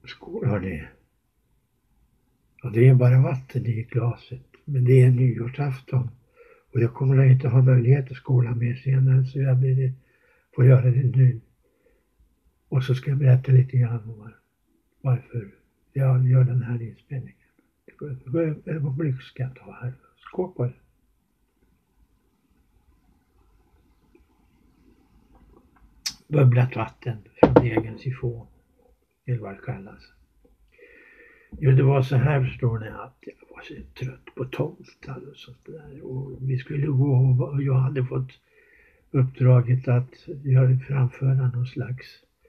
Skål hörni. Och det är bara vatten i glaset. Men det är nyårsafton. Och jag kommer inte ha möjlighet att skåla mer senare. Så jag får göra det nu. Och så ska jag berätta lite grann om varför jag gör den här inspelningen. Ett ögonblick ska jag ta här. Skål på det. Bubblat vatten från egen sifon. Eller vad det kallas. Jo, det var så här förstår ni att jag var så trött på tomtar och sånt där. Och vi skulle gå och jag hade fått uppdraget att framföra någon slags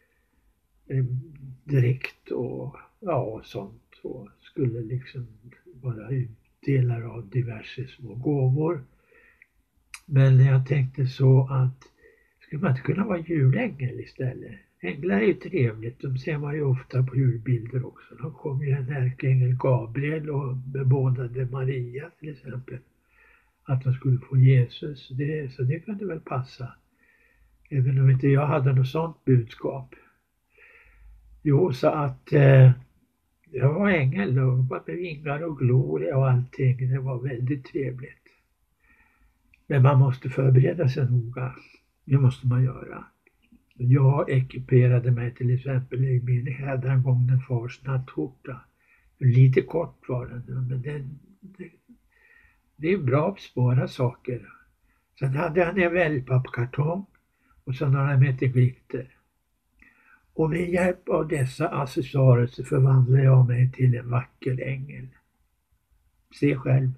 dräkt och sånt. Och skulle liksom vara utdelare av diverse små gåvor. Men jag tänkte så att skulle man inte kunna vara julängel istället? Änglar är ju trevligt, de ser man ju ofta på julbilder också. De kom ju en ärkeängel Gabriel och bebådade Maria till exempel. Att de skulle få Jesus, så det kunde väl passa. Även om inte jag hade något sånt budskap. Jo, så att jag var ängel och med vingar och gloria och allting. Det var väldigt trevligt. Men man måste förbereda sig noga. Det måste man göra. Jag ekiperade mig till exempel i min hädangången fars nattskjorta. Lite kort var den, men det är bra att spara saker. Sen hade han en wellpappkartong och så några meter glitter. Och med hjälp av dessa accessorer så förvandlade jag mig till en vacker ängel. Se själv.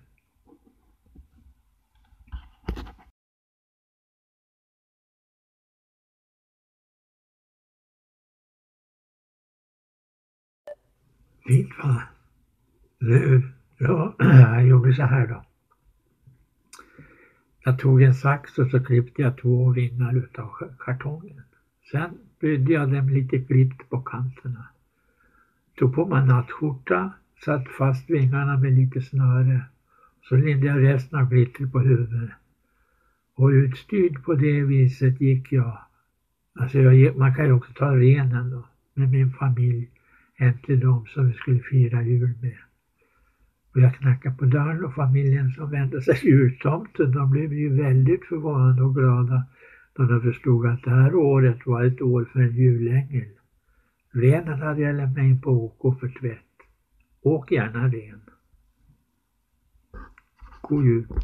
Fint va? Nu, ja, jag gjorde så här då. Jag tog en sax och så klippte jag 2 vingar utav kartongen. Sen bydde jag dem lite klippt på kanterna. Tog på mig nattskjorta, satt fast vingarna med lite snöre. Så lindade jag resten av glitter på huvudet. Och utstyrd på det viset gick jag. Alltså man kan ju också ta renen då, med min familj. Hem till dem som vi skulle fira jul med. Och jag knackade på dörren och familjen som vände sig till jultomten, de blev ju väldigt förvånade och glada när de förstod att det här året var ett år för en julängel. Renen hade jag lämnat in på OK för tvätt. Åk gärna ren. God jul.